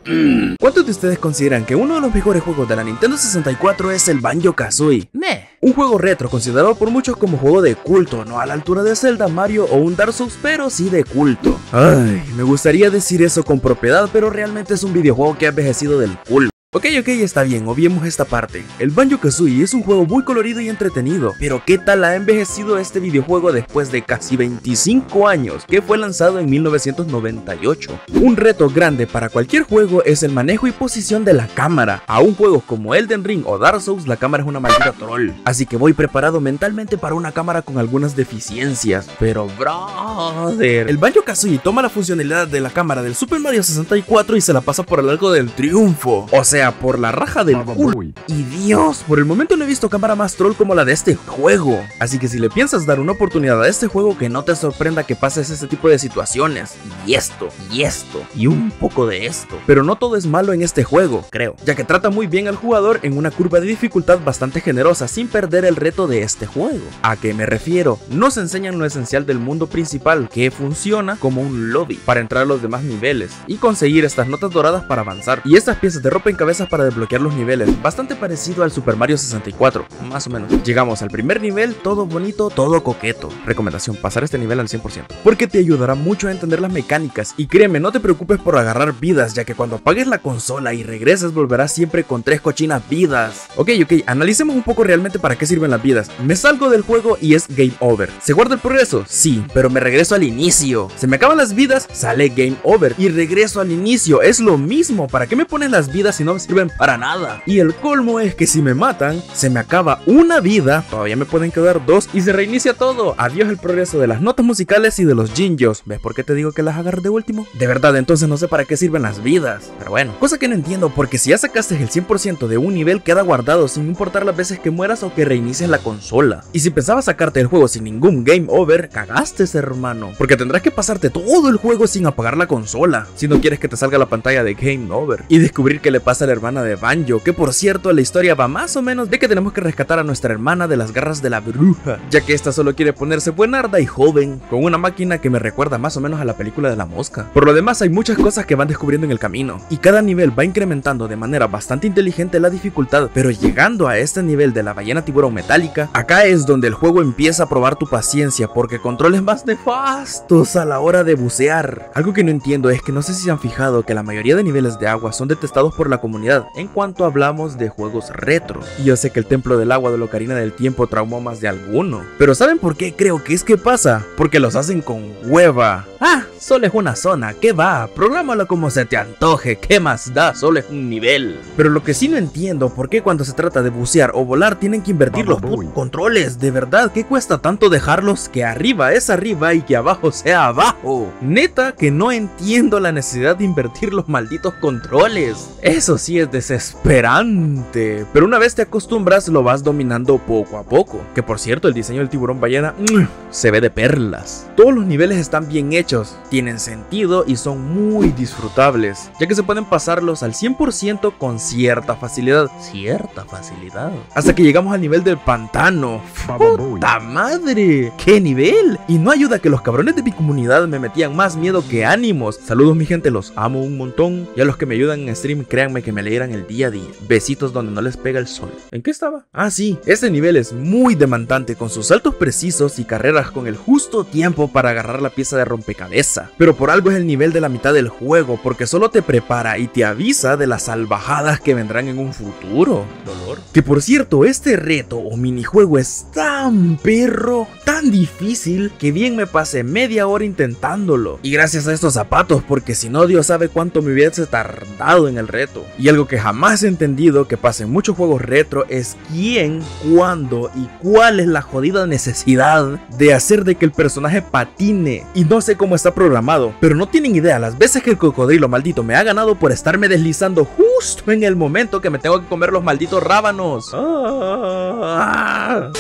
¿Cuántos de ustedes consideran que uno de los mejores juegos de la Nintendo 64 es el Banjo-Kazooie? Un juego retro considerado por muchos como juego de culto, no a la altura de Zelda, Mario o un Dark Souls, pero sí de culto. Ay, me gustaría decir eso con propiedad, pero realmente es un videojuego que ha envejecido del culo. Ok, está bien, obviemos esta parte. El Banjo-Kazooie es un juego muy colorido y entretenido, pero ¿qué tal ha envejecido este videojuego después de casi 25 años, que fue lanzado en 1998? Un reto grande para cualquier juego es el manejo y posición de la cámara. Aún juegos como Elden Ring o Dark Souls, la cámara es una maldita troll. Así que voy preparado mentalmente para una cámara con algunas deficiencias. Pero brother, el Banjo-Kazooie toma la funcionalidad de la cámara del Super Mario 64 y se la pasa por el arco del triunfo. O sea, por la raja del culo. Y Dios, por el momento no he visto cámara más troll como la de este juego. Así que si le piensas dar una oportunidad a este juego, que no te sorprenda que pases ese tipo de situaciones. Y esto, y un poco de esto. Pero no todo es malo en este juego, creo, ya que trata muy bien al jugador en una curva de dificultad bastante generosa sin perder el reto de este juego. ¿A qué me refiero? Nos enseñan lo esencial del mundo principal, que funciona como un lobby para entrar a los demás niveles y conseguir estas notas doradas para avanzar. Y estas piezas de rompecabezas para desbloquear los niveles, bastante parecido al Super Mario 64, más o menos. Llegamos al primer nivel, todo bonito, todo coqueto. Recomendación, pasar este nivel al 100%, porque te ayudará mucho a entender las mecánicas. Y créeme, no te preocupes por agarrar vidas, ya que cuando apagues la consola y regreses volverás siempre con 3 cochinas vidas. Ok, analicemos un poco realmente para qué sirven las vidas. Me salgo del juego y es Game Over. ¿Se guarda el progreso? Sí, pero me regreso al inicio. Se me acaban las vidas, sale Game Over y regreso al inicio. Es lo mismo, ¿para qué me pones las vidas si no me sirven para nada? Y el colmo es que si me matan, se me acaba una vida, todavía me pueden quedar 2 y se reinicia todo. Adiós el progreso de las notas musicales y de los jinjos. ¿Ves por qué te digo que las agarres de último? De verdad, entonces no sé para qué sirven las vidas. Pero bueno, cosa que no entiendo, porque si ya sacaste el 100% de un nivel, queda guardado sin importar las veces que mueras o que reinicies la consola. Y si pensabas sacarte el juego sin ningún Game Over, cagaste, hermano, porque tendrás que pasarte todo el juego sin apagar la consola, si no quieres que te salga la pantalla de Game Over y descubrir qué le pasa a la hermana de Banjo, que por cierto la historia va más o menos de que tenemos que rescatar a nuestra hermana de las garras de la bruja, ya que esta solo quiere ponerse buenarda y joven, con una máquina que me recuerda más o menos a la película de la mosca. Por lo demás hay muchas cosas que van descubriendo en el camino, y cada nivel va incrementando de manera bastante inteligente la dificultad, pero llegando a este nivel de la ballena tiburón metálica, acá es donde el juego empieza a probar tu paciencia, porque controles más nefastos a la hora de bucear. Algo que no entiendo es que no sé si se han fijado que la mayoría de niveles de agua son detestados por la comunidad en cuanto hablamos de juegos retro. Y yo sé que el Templo del Agua de la Ocarina del Tiempo traumó más de alguno, pero ¿saben por qué creo que es que pasa? Porque los hacen con hueva. Ah, solo es una zona, ¿qué va? Prográmalo como se te antoje, ¿qué más da? Solo es un nivel. Pero lo que sí no entiendo, ¿por qué cuando se trata de bucear o volar tienen que invertir los controles? De verdad, ¿qué cuesta tanto dejarlos que arriba es arriba y que abajo sea abajo? Neta que no entiendo la necesidad de invertir los malditos controles. Eso sí es desesperante, pero una vez te acostumbras lo vas dominando poco a poco. Que por cierto, el diseño del tiburón ballena se ve de perlas. Todos los niveles están bien hechos, tienen sentido y son muy disfrutables, ya que se pueden pasarlos al 100% con cierta facilidad. Hasta que llegamos al nivel del pantano. ¡Puta madre! ¡Qué nivel! Y no ayuda que los cabrones de mi comunidad me metían más miedo que ánimos. Saludos mi gente, los amo un montón. Y a los que me ayudan en stream, créanme que me alegran el día a día. Besitos donde no les pega el sol. ¿En qué estaba? Ah, sí, este nivel es muy demandante, con sus saltos precisos y carreras con el justo tiempo para agarrar la pieza de rompecabezas. Pero por algo es el nivel de la mitad del juego, porque solo te prepara y te avisa de las salvajadas que vendrán en un futuro. Dolor. Que por cierto, este reto o minijuego es tan perro, tan difícil, que bien me pasé media hora intentándolo. Y gracias a estos zapatos, porque si no, Dios sabe cuánto me hubiese tardado en el reto. Y algo que jamás he entendido que pasa en muchos juegos retro es quién, cuándo y cuál es la jodida necesidad de hacer de que el personaje patine. Y no sé cómo está programado, pero no tienen idea las veces que el cocodrilo maldito me ha ganado por estarme deslizando justo en el momento que me tengo que comer los malditos rábanos.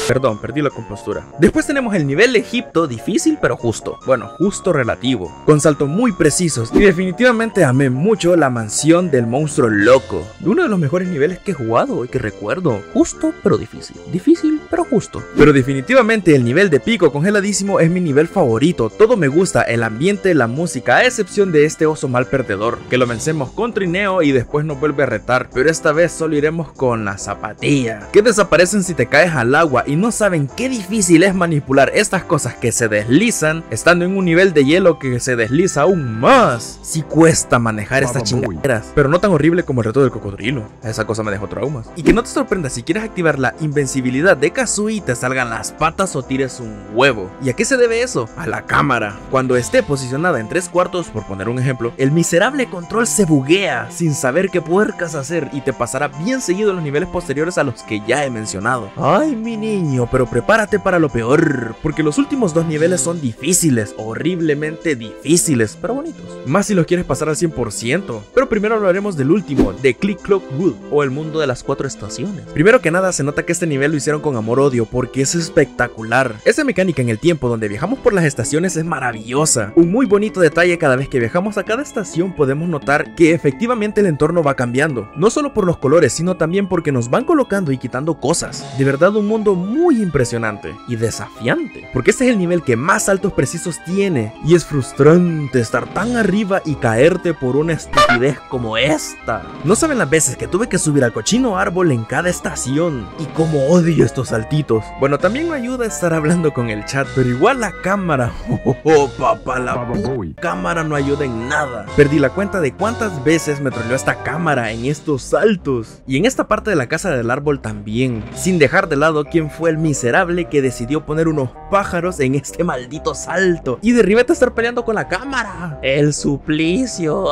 Perdón, perdí la compostura. Después tenemos el nivel Egipto, difícil pero justo. Bueno, justo relativo, con saltos muy precisos, y definitivamente amé mucho la mansión del monstruo loco. Uno de los mejores niveles que he jugado y que recuerdo. Justo pero difícil. Difícil pero justo. Pero definitivamente el nivel de Pico congeladísimo es mi nivel favorito. Todo me gusta, el ambiente, la música, a excepción de este oso mal perdedor, que lo vencemos con trineo y después nos vuelve a retar. Pero esta vez solo iremos con la zapatilla, que desaparecen si te caes al agua, y no saben qué difícil es manipular estas cosas que se deslizan, estando en un nivel de hielo que se desliza aún más. Sí cuesta manejar estas chingaderas, pero no tan horrible como el reto del cocodrilo. Esa cosa me dejó traumas. Y que no te sorprenda si quieres activar la invencibilidad de Kazooie y te salgan las patas o tires un huevo. ¿Y a qué se debe eso? A la cámara. Cuando esté posicionada en 3/4, por poner un ejemplo, el miserable control se buguea sin saber qué puercas hacer, y te pasará bien seguido en los niveles posteriores a los que ya he mencionado. Ay, mi niño, pero prepárate para lo peor, porque los últimos 2 niveles son difíciles, horriblemente difíciles, pero bonitos. Más si los quieres pasar al 100%. Pero primero hablaremos del último, de Click Clock Wood, o el mundo de las 4 estaciones. Primero que nada, se nota que este nivel lo hicieron con amor-odio, porque es espectacular. Esa mecánica en el tiempo donde viajamos por las estaciones es maravillosa. Un muy bonito detalle: cada vez que viajamos a cada estación podemos notar que efectivamente el entorno va cambiando, no solo por los colores, sino también porque nos van colocando y quitando cosas. De verdad, un mundo muy impresionante y desafiante, porque este es el nivel que más saltos precisos tiene, y es frustrante estar tan arriba y caerte por una estupidez como esta. No saben las veces que tuve que subir al cochino árbol en cada estación, y cómo odio estos saltitos. Bueno, también me ayuda a estar hablando con el chat, pero igual la cámara, papá, la cámara no ayuda en nada. Perdí la cuenta de cuántas veces me troleó esta cámara en estos saltos, y en esta parte de la casa del árbol también, sin dejar de lado quién fue el miserable que decidió poner unos pájaros en este maldito salto, y de ribete estar peleando con la cámara. El suplicio,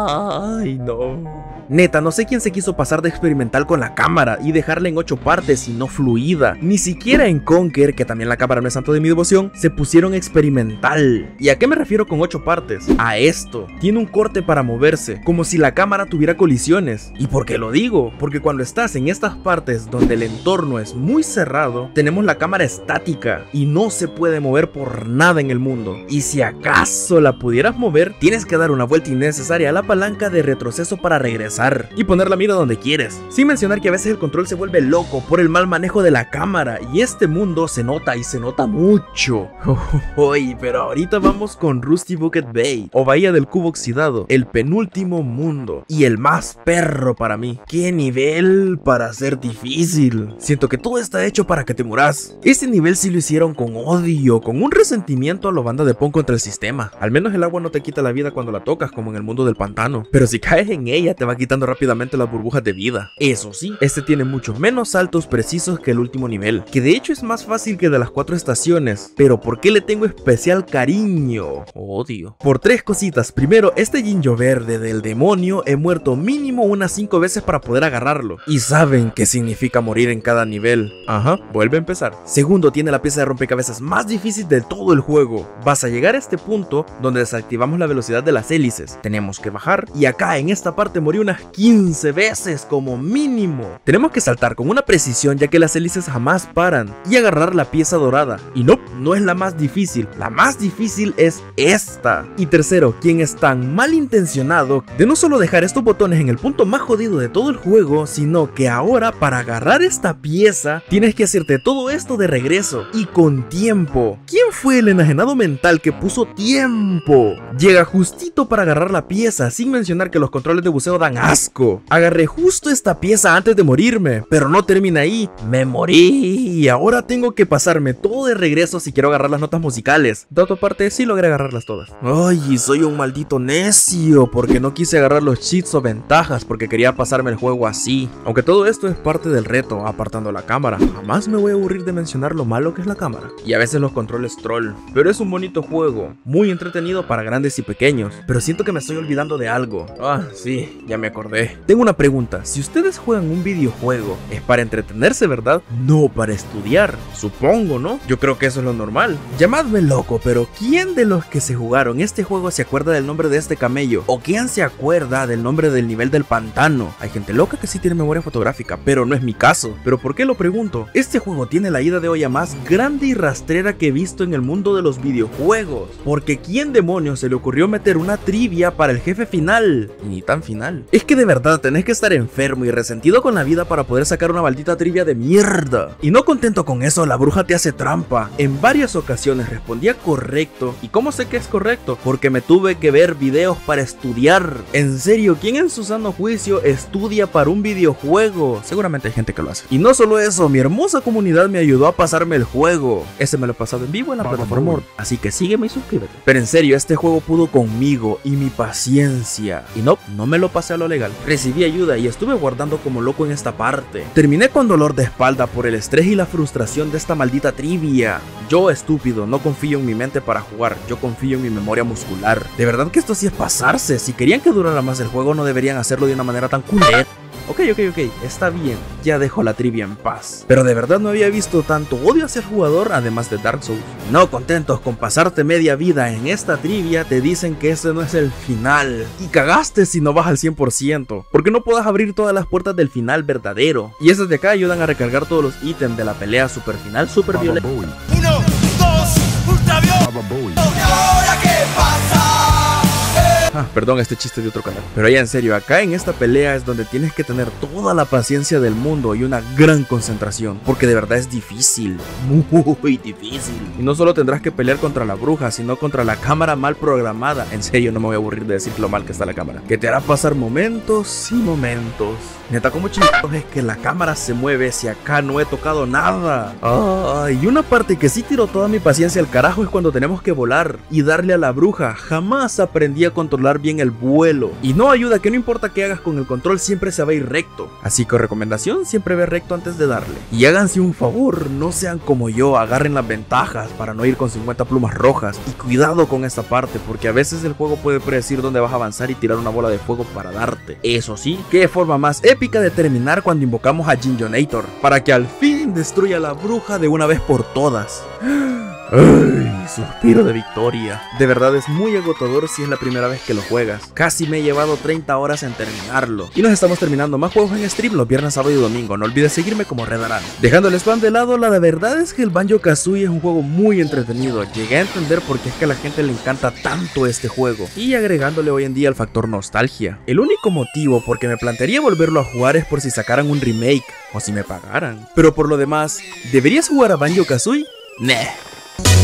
ay no. Neta, no sé quién se quiso pasar de experimental con la cámara y dejarla en 8 partes y no fluida. Ni siquiera en Conker, que también la cámara no es santo de mi devoción, se pusieron experimental. ¿Y a qué me refiero con 8 partes? A esto. Tiene un corte para moverse, como si la cámara tuviera colisiones. ¿Y por qué lo digo? Porque cuando estás en estas partes donde el entorno es muy cerrado, tenemos la cámara estática y no se puede mover por nada en el mundo. Y si acaso la pudieras mover, tienes que dar una vuelta innecesaria a la palanca de retroceso para regresar y poner la mira donde quieres. Sin mencionar que a veces el control se vuelve loco por el mal manejo de la cámara, y este mundo se nota, y se nota mucho. Uy, pero ahorita vamos con Rusty Bucket Bay, o Bahía del Cubo Oxidado, el penúltimo mundo y el más perro para mí. ¡Qué nivel para ser difícil! Siento que todo está hecho para que te muras. Este nivel sí lo hicieron con odio, con un resentimiento a lo banda de Pong contra el sistema. Al menos el agua no te quita la vida cuando la tocas, como en el mundo del pantano, pero si caes en ella te va quitando rápidamente las burbujas de vida. Eso sí, este tiene muchos menos saltos precisos que el último nivel, que de hecho es más fácil que de las 4 estaciones. Pero ¿por qué le tengo especial cariño? Odio. Por 3 cositas. Primero, este Jinjo verde del demonio he muerto mínimo unas 5 veces para poder agarrarlo, y saben qué significa morir en cada nivel. Ajá, vuelve a empezar. Segundo, tiene la pieza de rompecabezas más difícil de todo el juego. Vas a llegar a este punto donde desactivamos la velocidad de las hélices. Tenemos que bajar, y acá en esta parte morí unas 15 veces como mínimo. Tenemos que saltar con una precisión, ya que las hélices jamás paran, y agarrar la pieza dorada. Y no es la más difícil. La más difícil es esta. Y tercero, quien es tan malintencionado de no solo dejar estos botones en el punto más jodido de todo el juego, sino que ahora para agarrar esta pieza tienes que hacerte todo esto de regreso y con tiempo. ¿Quién fue el enajenado mental que puso tiempo? Llega justito para agarrar la pieza, sin mencionar que los controles de buceo dan asco. Agarré justo esta pieza antes de morirme, pero no termina ahí. Me morí y ahora tengo que pasarme todo de regreso si quiero agarrar las notas musicales. De otra parte, sí logré agarrarlas todas. Ay, soy un maldito necio, porque no quise agarrar los cheats o ventajas, porque quería pasarme el juego así. Aunque todo esto es parte del reto, apartando la cámara, jamás me voy a aburrir de mencionar lo malo que es la cámara. Y a veces los controles control, pero es un bonito juego, muy entretenido para grandes y pequeños. Pero siento que me estoy olvidando de algo. Ah, sí, ya me acordé. Tengo una pregunta, si ustedes juegan un videojuego, ¿es para entretenerse, verdad? No para estudiar, supongo, ¿no? Yo creo que eso es lo normal. Llamadme loco, pero ¿quién de los que se jugaron este juego se acuerda del nombre de este camello? ¿O quién se acuerda del nombre del nivel del pantano? Hay gente loca que sí tiene memoria fotográfica, pero no es mi caso. ¿Pero por qué lo pregunto? Este juego tiene la ida de olla más grande y rastrera que he visto en el mundo de los videojuegos. Porque ¿quién demonios se le ocurrió meter una trivia para el jefe final? Y ni tan final. Es que de verdad tenés que estar enfermo y resentido con la vida para poder sacar una maldita trivia de mierda. Y no contento con eso, la bruja te hace trampa. En varias ocasiones respondía correcto. ¿Y cómo sé que es correcto? Porque me tuve que ver videos para estudiar. En serio, ¿quién en su sano juicio estudia para un videojuego? Seguramente hay gente que lo hace. Y no solo eso, mi hermosa comunidad me ayudó a pasarme el juego. Ese me lo he pasado en vivo en la plataforma, así que sígueme y suscríbete. Pero en serio, este juego pudo conmigo y mi paciencia. Y no me lo pasé a lo legal. Recibí ayuda y estuve guardando como loco en esta parte. Terminé con dolor de espalda por el estrés y la frustración de esta maldita trivia. Yo, estúpido, no confío en mi mente para jugar, yo confío en mi memoria muscular. De verdad que esto sí es pasarse. Si querían que durara más el juego, no deberían hacerlo de una manera tan culera. Ok, está bien, ya dejo la trivia en paz. Pero de verdad no había visto tanto odio hacia el jugador, además de Dark Souls. No contentos con pasarte media vida en esta trivia, te dicen que este no es el final. Y cagaste si no vas al 100%, porque no puedas abrir todas las puertas del final verdadero. Y esas de acá ayudan a recargar todos los ítems de la pelea super final, super violenta. 1, 2, ultra violento. ¿Ahora qué pasa? Perdón, este chiste de otro canal. Pero ya en serio, acá en esta pelea es donde tienes que tener toda la paciencia del mundo y una gran concentración, porque de verdad es difícil, muy difícil. Y no solo tendrás que pelear contra la bruja, sino contra la cámara mal programada. En serio, no me voy a aburrir de decir lo mal que está la cámara, que te hará pasar momentos y momentos. Neta, como chingados es que la cámara se mueve si acá no he tocado nada. Y una parte que sí tiró toda mi paciencia al carajo es cuando tenemos que volar y darle a la bruja. Jamás aprendí a controlar bien el vuelo. Y no ayuda que no importa qué hagas con el control, siempre se va a ir recto. Así que recomendación, siempre ve recto antes de darle. Y háganse un favor, no sean como yo, agarren las ventajas para no ir con 50 plumas rojas. Y cuidado con esta parte, porque a veces el juego puede predecir dónde vas a avanzar y tirar una bola de fuego para darte. Eso sí, qué forma más épica de terminar cuando invocamos a Ginjonator, para que al fin destruya a la bruja de una vez por todas. Ay, suspiro de victoria. De verdad es muy agotador si es la primera vez que lo juegas. Casi me he llevado 30 horas en terminarlo. Y nos estamos terminando más juegos en stream los viernes, sábado y domingo. No olvides seguirme como Redarán. Dejando el spam de lado, la verdad es que el Banjo-Kazooie es un juego muy entretenido. Llegué a entender por qué es que a la gente le encanta tanto este juego. Y agregándole hoy en día el factor nostalgia. El único motivo por que me plantearía volverlo a jugar es por si sacaran un remake o si me pagaran. Pero por lo demás, ¿deberías jugar a Banjo-Kazooie? Nah.